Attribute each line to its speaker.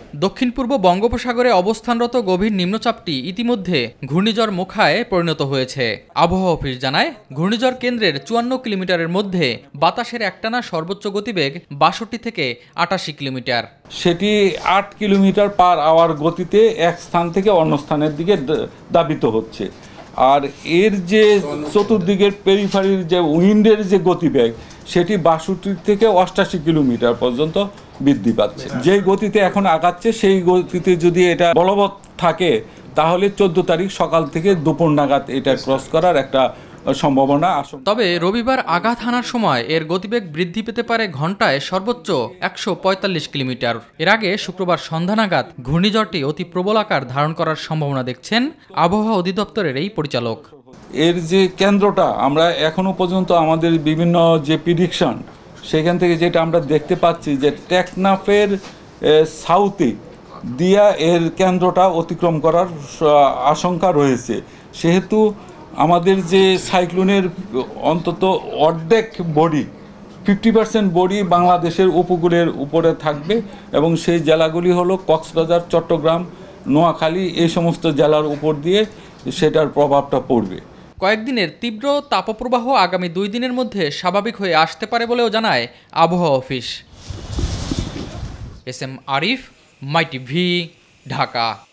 Speaker 1: দক্ষিণ পূর্ব বঙ্গোপসাগরে অবস্থানরত গভীর নিম্নচাপটি ইতিমধ্যে ঘূর্ণিঝড় মোখায় পরিণত হয়েছে। আবহাওয়া অফিস জানায়, ঘূর্ণিঝড় কেন্দ্রের ৫৪ কিলোমিটারের মধ্যে বাতাসের একটানা সর্বোচ্চ গতিবেগ ৬২ থেকে ৮৮ কিলোমিটার।
Speaker 2: সেটি ৮ কিলোমিটার পার আওয়ার গতিতে এক স্থান থেকে অন্য স্থানের দিকে দাবিত হচ্ছে। আর এর যে চতুর্দিকের পেরিফারির যে উইন্ডের যে গতিবেগ সেটি ৬২ থেকে ৮৮ কিলোমিটার পর্যন্ত বৃদ্ধি পাচ্ছে। যেই গতিতে এখন আগাচ্ছে সেই গতিতে যদি এটা বলবৎ থাকে তাহলে ১৪ তারিখ সকাল থেকে দুপুর নাগাদ এটা ক্রস করার একটা সম্ভাবনা আছে।
Speaker 1: তবে রবিবার আঘাত হানার সময় এর গতিবেগ বৃদ্ধি পেতে পারে ঘন্টায় সর্বোচ্চ ১৪৫ কিলোমিটার। এর আগে শুক্রবার সন্ধ্যা নাগাদ ঘূর্ণিঝড়টি অতি প্রবল আকার ধারণ করার সম্ভাবনা দেখছেন আবহাওয়া অধিদপ্তরের এই পরিচালক।
Speaker 2: এর যে কেন্দ্রটা আমরা এখনো পর্যন্ত আমাদের বিভিন্ন যে প্রিডিকশন সেখান থেকে যেটা আমরা দেখতে পাচ্ছি যে টেকনাফের সাউথে দিয়া এর কেন্দ্রটা অতিক্রম করার আশঙ্কা রয়েছে। সেহেতু আমাদের যে সাইক্লোনের অন্তত অর্ধেক বডি 50% বডি বাংলাদেশের উপকূলের উপরে থাকবে এবং সেই জেলাগুলি হলো কক্সবাজার, চট্টগ্রাম, নোয়াখালী, এই সমস্ত জেলার উপর দিয়ে সেটার প্রভাবটা পড়বে।
Speaker 1: কয়েকদিনের তীব্র তাপপ্রবাহ আগামী ২ দিনের মধ্যে স্বাভাবিক হয়ে আসতে পারে বলেও জানায় আবহাওয়া office. S M Arif, My TV, Dhaka.